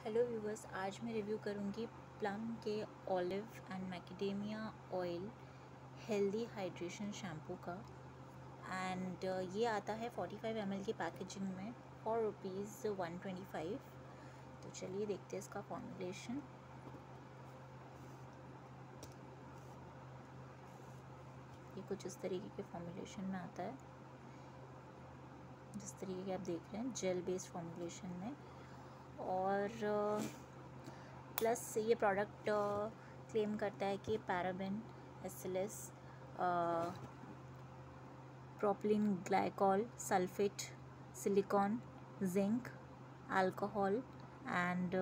Hello viewers, आज मैं review करूंगी प्लम के olive and macadamia oil healthy hydration shampoo का। एंड ये आता है 45 ml की पैकेजिंग में फॉर ₹125। तो चलिए देखते हैं इसका फॉर्मूलेशन। ये कुछ इस तरीके के फॉर्मूलेशन में आता है, जिस तरीके के आप देख रहे हैं, जेल बेस्ड फॉर्मूलेशन में। और प्लस ये प्रोडक्ट क्लेम करता है कि paraben, SLS, propylene glycol, sulphate, silicone, zinc, alcohol and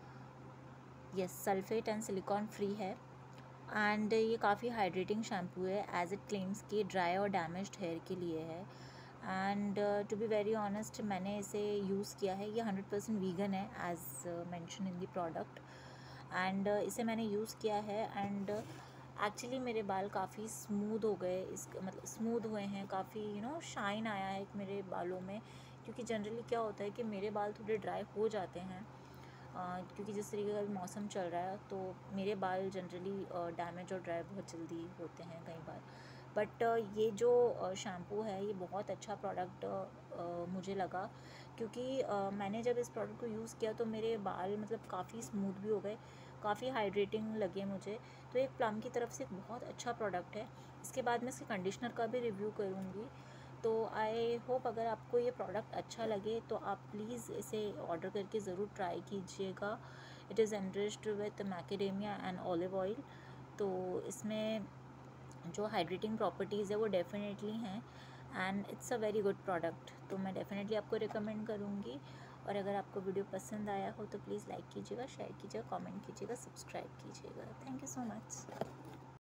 sulphate and silicone free है। एंड ये काफ़ी हाइड्रेटिंग शैम्पू है, एज इट क्लेम्स कि ड्राई और डैमेज्ड हेयर के लिए है। And to be very honest, मैंने इसे यूज़ किया है। ये 100% वीगन है, as mention in the product. And इसे मैंने यूज़ किया है एंड एक्चुअली मेरे बाल काफ़ी स्मूथ हो गए, इस मतलब स्मूथ हुए हैं, काफ़ी शाइन आया है मेरे बालों में। क्योंकि जनरली क्या होता है कि मेरे बाल थोड़े ड्राई हो जाते हैं, क्योंकि जिस तरीके का भी मौसम चल रहा है, तो मेरे बाल जनरली डैमेज और ड्राई बहुत जल्दी होते हैं कई बार। बट ये जो शैम्पू है, ये बहुत अच्छा प्रोडक्ट मुझे लगा, क्योंकि मैंने जब इस प्रोडक्ट को यूज़ किया तो मेरे बाल मतलब काफ़ी स्मूथ भी हो गए, काफ़ी हाइड्रेटिंग लगे मुझे। तो एक प्लम की तरफ से एक बहुत अच्छा प्रोडक्ट है। इसके बाद मैं इसके कंडीशनर का भी रिव्यू करूँगी। तो आई होप अगर आपको ये प्रोडक्ट अच्छा लगे तो आप प्लीज़ इसे ऑर्डर करके ज़रूर ट्राई कीजिएगा। It is enriched with macadamia and olive oil. तो इसमें जो हाइड्रेटिंग प्रॉपर्टीज़ है वो डेफिनेटली हैं, and it's a very good product. तो मैं डेफिनेटली आपको रिकमेंड करूँगी। और अगर आपको वीडियो पसंद आया हो तो प्लीज़ लाइक कीजिएगा, शेयर कीजिएगा, कमेंट कीजिएगा, सब्सक्राइब कीजिएगा। Thank you so much.